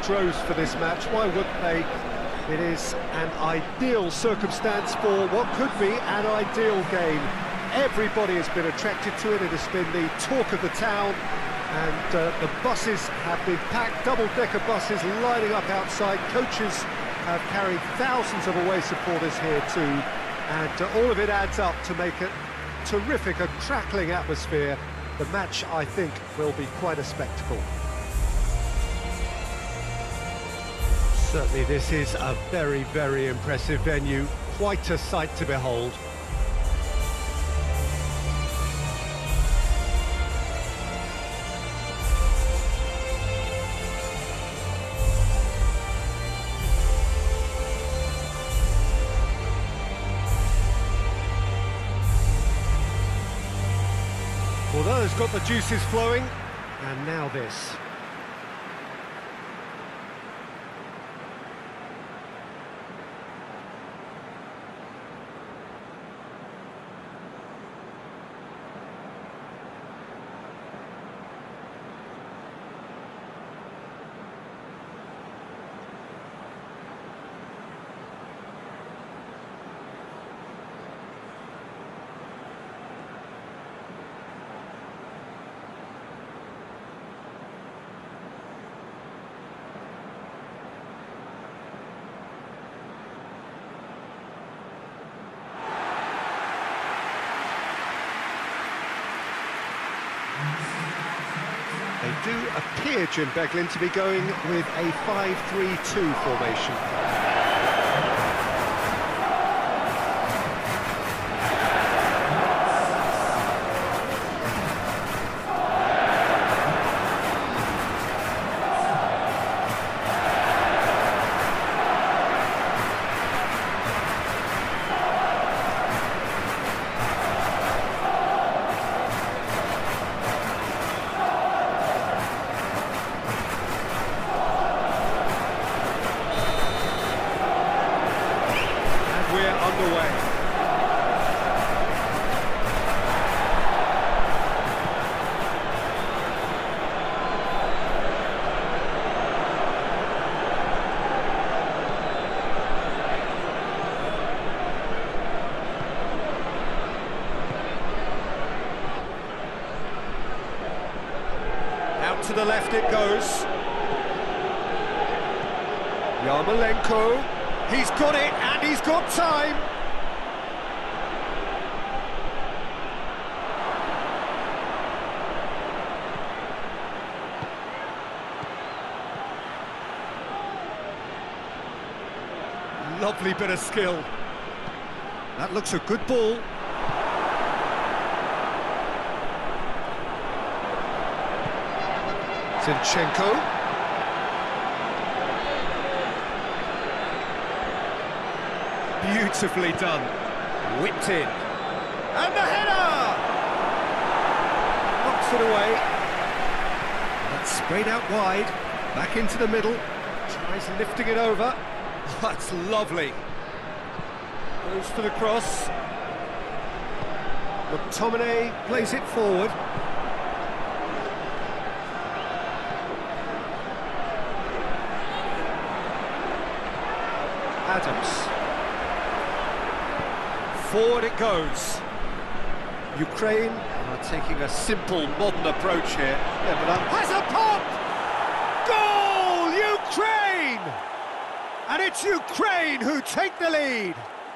droves for this match. Why wouldn't they? It is an ideal circumstance for what could be an ideal game. Everybody has been attracted to it. It has been the talk of the town, and the buses have been packed, double-decker buses lining up outside. Coaches have carried thousands of away supporters here too, and all of it adds up to make it terrific, a crackling atmosphere. The match, I think, will be quite a spectacle. Certainly this is a very, very impressive venue, quite a sight to behold. Well, that has got the juices flowing, and now this. They do appear, Jim Beglin, to be going with a 5-3-2 formation. Underway. Out to the left it goes. Yarmolenko. He's got it, and he's got time. Lovely bit of skill. That looks a good ball. Zinchenko. Beautifully done. Whipped in. And the header! Knocks it away. That's sprayed out wide. Back into the middle. Tries lifting it over. That's lovely. Goes for the cross. McTominay plays it forward. Adams. Forward it goes. Ukraine are taking a simple, modern approach here. Yeah, but has a pop! Goal! Ukraine! And it's Ukraine who take the lead.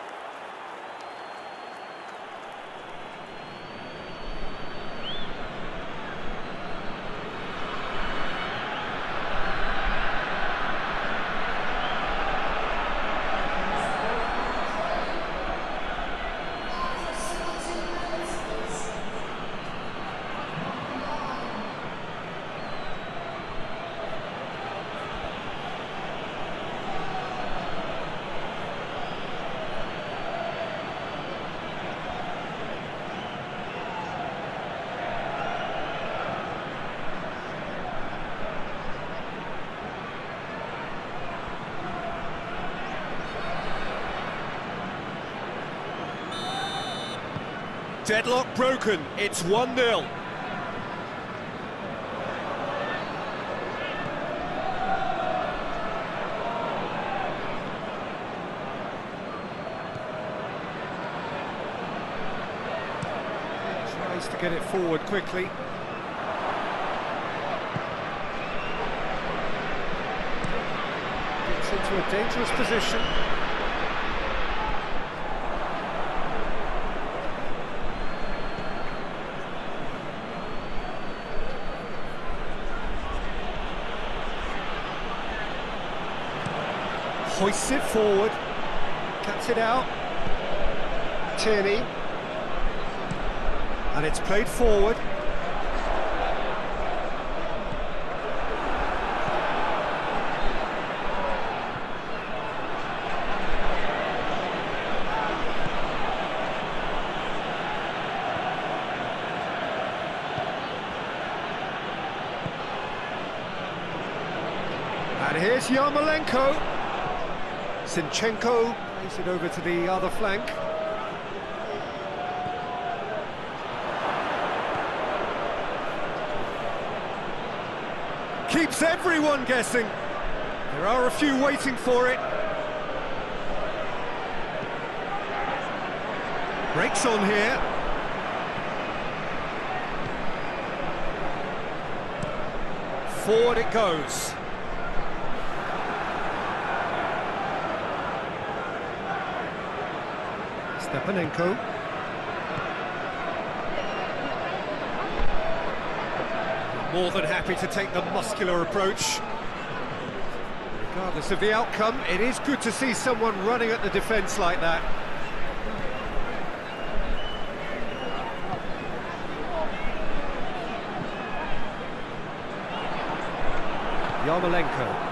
Deadlock broken, it's 1-0. Tries to get it forward quickly. Gets into a dangerous position. Hoists it forward, cuts it out. Tierney, and it's played forward. And here's Yarmolenko. Zinchenko plays it over to the other flank. Keeps everyone guessing. There are a few waiting for it. Breaks on here. Forward it goes. Stepanenko. More than happy to take the muscular approach. Regardless of the outcome, it is good to see someone running at the defence like that. Yarmolenko.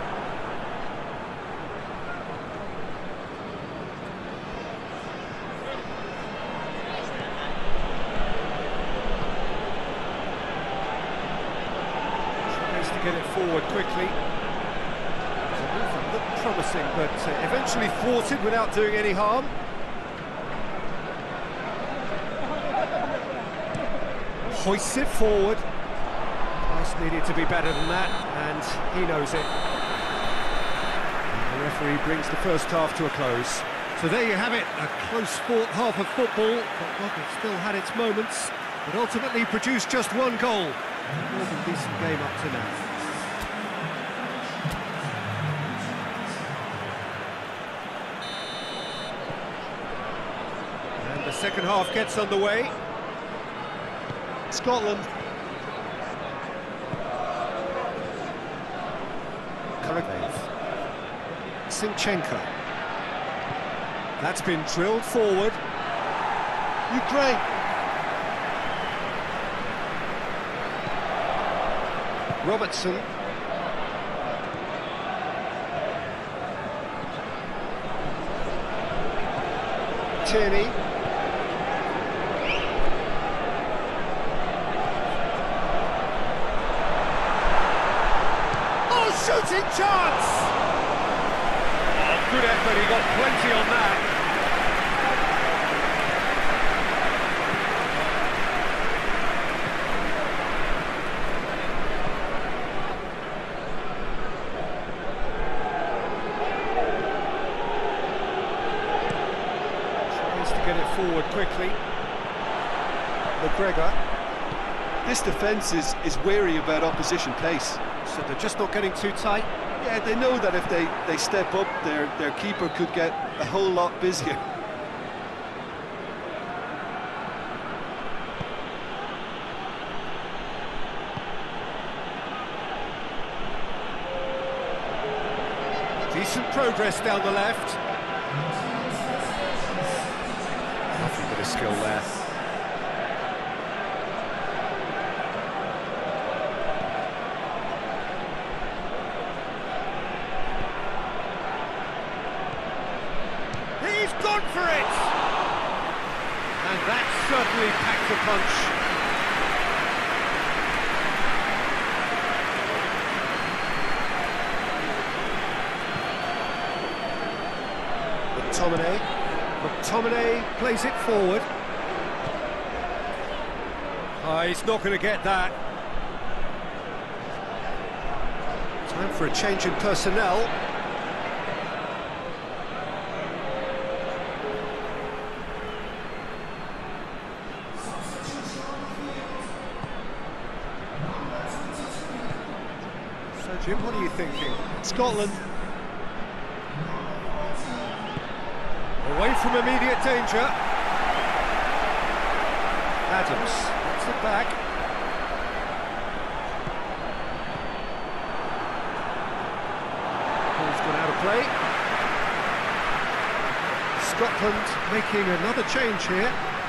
Get it forward quickly. The movement looked promising, but eventually thwarted without doing any harm. Hoists it forward. Pass needed to be better than that, and he knows it. And the referee brings the first half to a close. So there you have it, a close-fought half of football, but it still had its moments, but ultimately produced just one goal. A more than decent game up to now. And the second half gets underway. Scotland. Karagbayev. Zinchenko. That's been drilled forward. Ukraine. Robertson. Tierney. Oh, shooting chance! Oh, good effort, he got plenty on that. Get it forward quickly. McGregor. This defence is wary about opposition pace. So they're just not getting too tight? Yeah, they know that if they step up, their keeper could get a whole lot busier. Decent progress down the left. Nothing but a skill there. He's gone for it! And that certainly packed a punch. McTominay plays it forward. Oh, he's not going to get that. Time for a change in personnel. Jim, what are you thinking? Scotland. Away from immediate danger. Adams, that's it back. Ball's gone out of play. Scotland making another change here.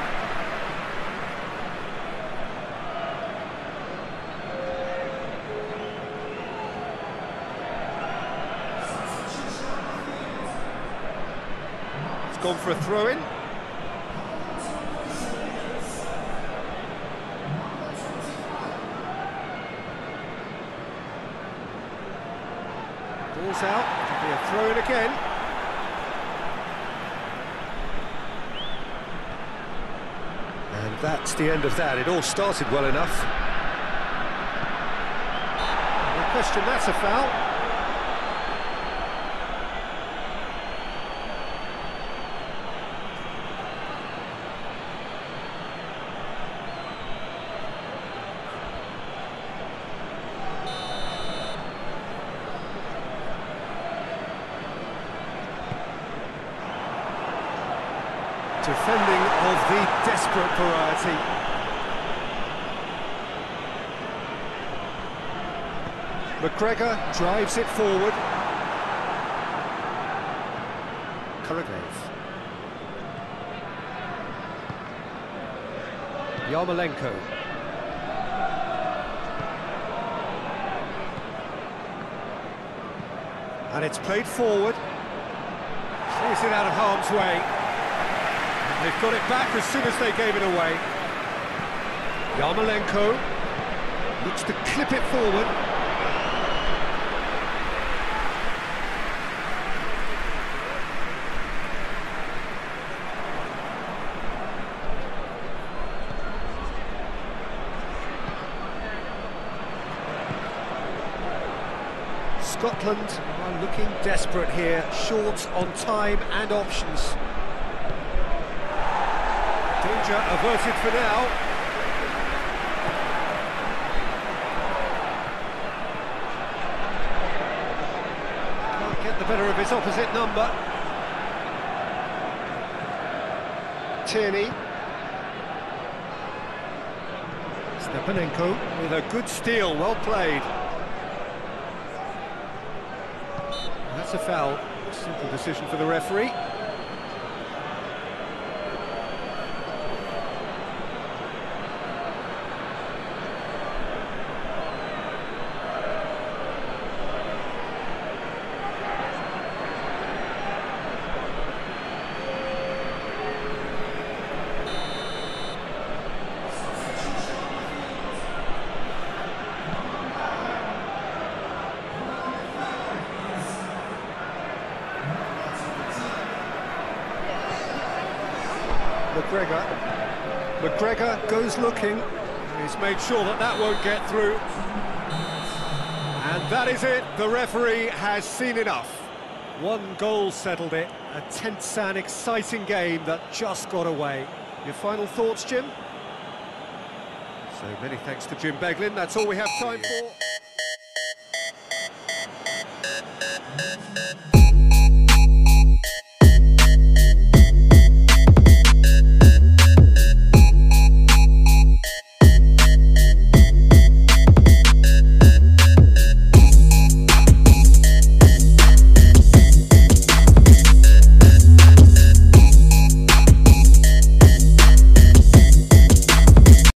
It's gone for a throw-in. Ball's out, it'll be a throw-in again. And that's the end of that. It all started well enough. No question, that's a foul. Defending of the desperate variety. McGregor drives it forward. Karaglev. Yarmolenko. And it's played forward. Clears it out of harm's way. They've got it back as soon as they gave it away. Yarmolenko looks to clip it forward. Scotland are looking desperate here, short on time and options. Danger averted for now. Can't get the better of his opposite number. Tierney. Stepanenko with a good steal, well played. That's a foul. Simple decision for the referee. McGregor goes looking. He's made sure that that won't get through. And that is it. The referee has seen enough. One goal settled it. A tense and exciting game that just got away. Your final thoughts, Jim? So many thanks to Jim Beglin. That's all we have time for.